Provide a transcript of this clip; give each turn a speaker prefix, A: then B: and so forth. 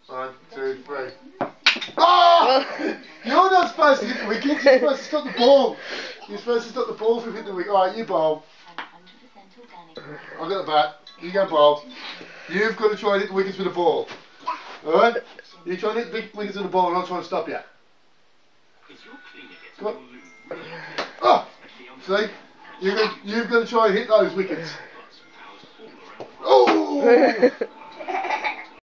A: 1, 2, 3. Oh! You're not supposed to hit the wickets, you're supposed to stop the ball. You're supposed to stop the ball from hitting the wicket. Alright, you bowl. I've got the bat. You go bowl. You've got to try and hit the wickets with the ball. Alright? You try and hit the big wickets with the ball and I'll try and stop you. Come on. Oh! See? You've got to try and hit those wickets. Oh!